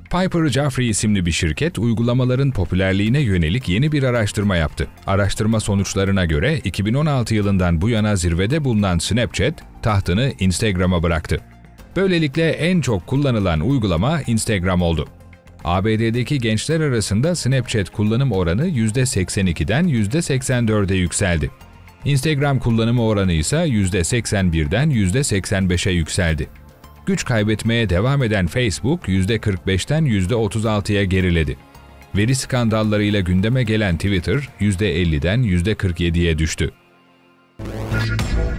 Piper Jaffray isimli bir şirket, uygulamaların popülerliğine yönelik yeni bir araştırma yaptı. Araştırma sonuçlarına göre 2016 yılından bu yana zirvede bulunan Snapchat, tahtını Instagram'a bıraktı. Böylelikle en çok kullanılan uygulama Instagram oldu. ABD'deki gençler arasında Snapchat kullanım oranı %82'den %84'e yükseldi. Instagram kullanımı oranı ise %81'den %85'e yükseldi. Güç kaybetmeye devam eden Facebook, %45'ten %36'ya geriledi. Veri skandallarıyla gündeme gelen Twitter, %50'den %47'ye düştü.